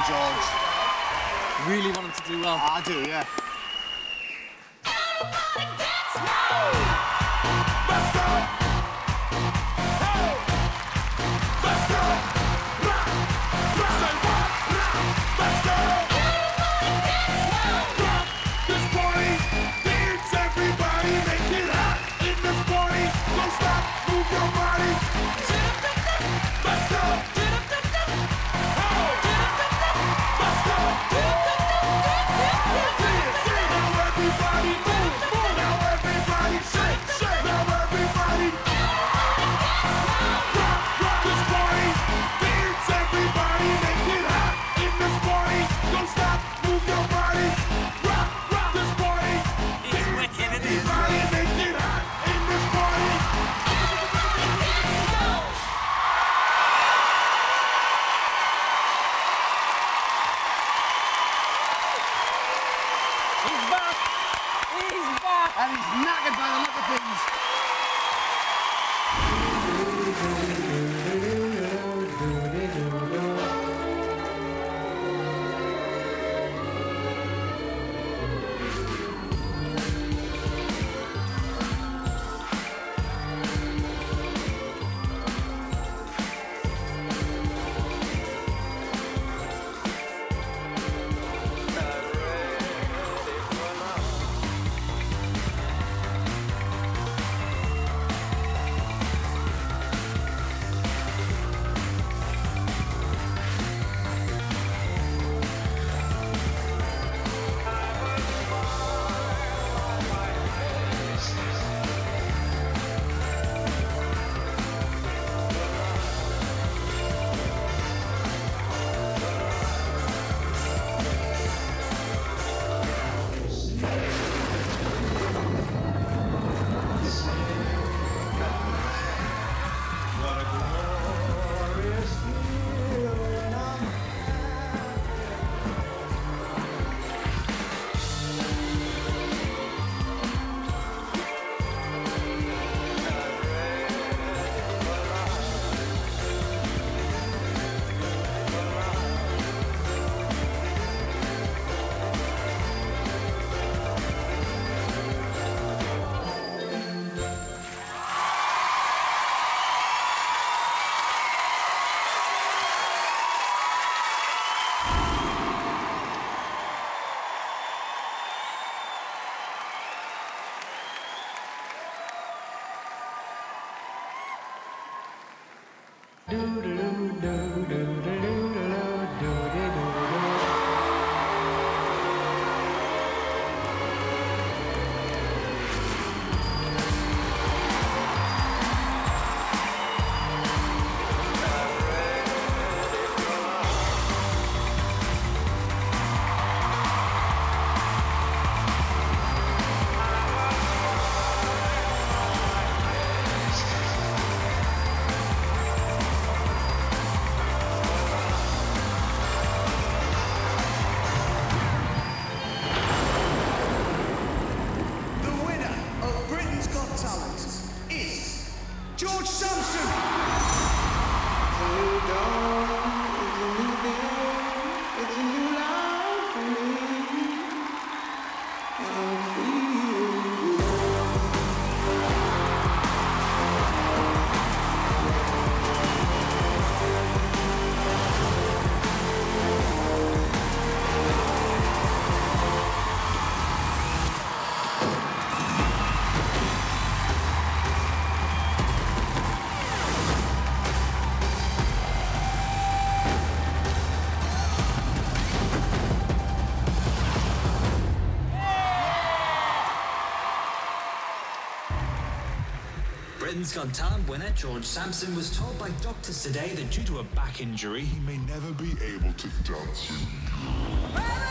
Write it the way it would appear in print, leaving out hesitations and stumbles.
George. Really want him to do well. I do, yeah. Let's go! Hey! Let's go! Rock! Rock! Say what? Rock! Let's go! Rock! This party! Dance, everybody! Make it hot in this party! Don't stop! Move your body! Let's go! Hey! Let's go! Now everybody move! Now everybody shake! Shake! Now everybody rock! Rock this party! Dance, everybody! Make it hot in this party! Don't stop! Move your body! Rock! Rock this party! Dance, everybody! Make it hot in this party! He's back! He's back! And he's knackered by the look of things. George Sampson! Britain's Got Talent winner George Sampson was told by doctors today that due to a back injury, he may never be able to dance.